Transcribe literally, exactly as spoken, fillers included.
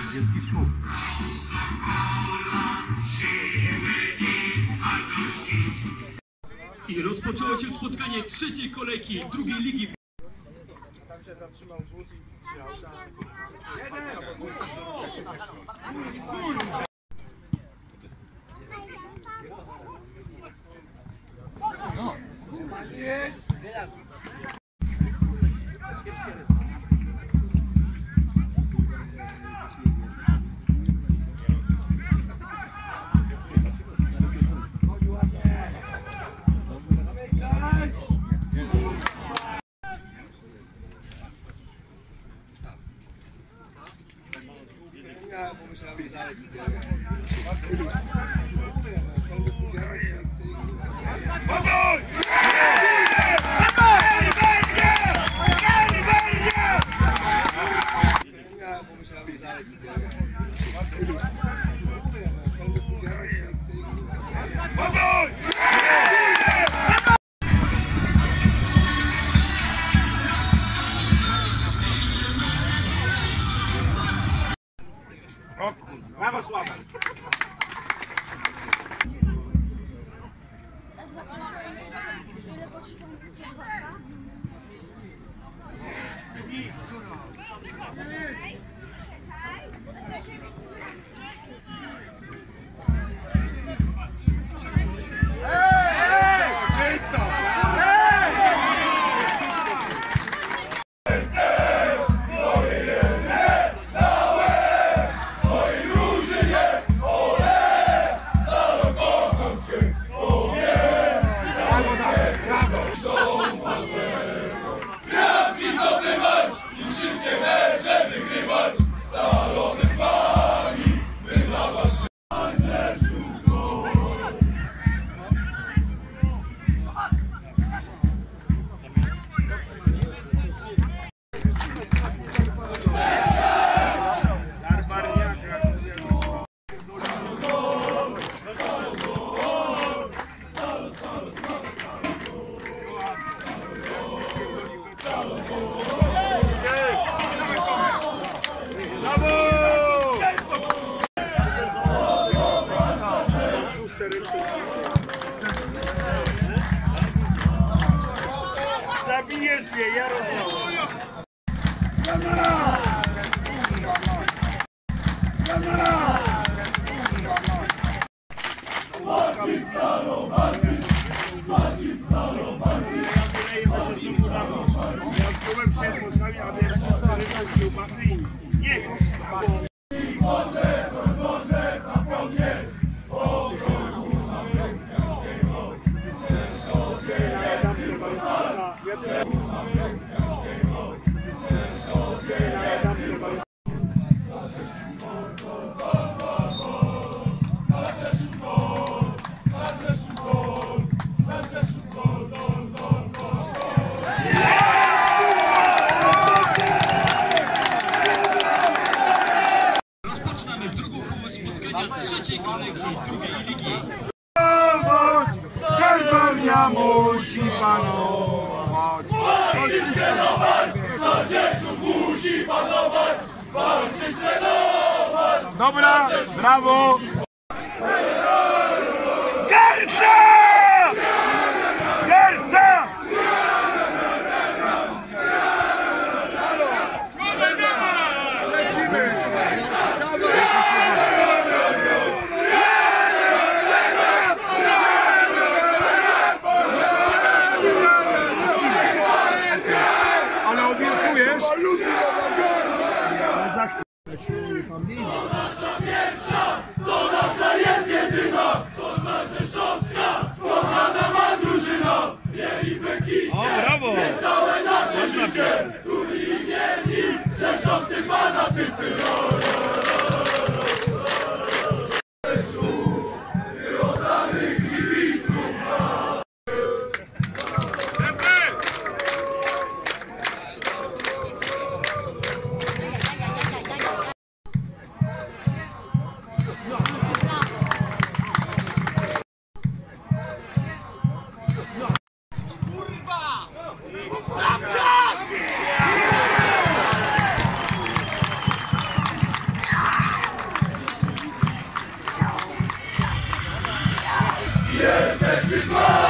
trzydzieści sztuk. I rozpoczęło się spotkanie trzeciej kolejki drugiej ligi. Tam się zatrzymał wóz i przyjechał. No. Brawo, Sławek! Zabijesz mnie, Jarosław! Kamera! Kamera! Marcin Staro, Marcin! Marcin Staro, Marcin! Ja byłem przed postami, aby rywać kiełbasy i nie wiem, może, może zapomnieć! Rozpoczynamy drugą połowę spotkania trzeciej kolejki drugiej ligi. Hiszpania musi panować! Musi trenować! Złodziejów musi panować! Walczyć, trenować! Dobra, brawo! Garza! Garza! Lecimy! Ale obiecujesz? Ale za chwilę tam nie idzie. To nasza pierwsza, to nasza jest jedyna, to znaczy Szowska, kochana ma drużyna. Mieliby kicie, O, brawo! jest całe nasze życie, dumni i mierni, rzeszowscy fanatycy. Oddanych kibiców. Też przyszła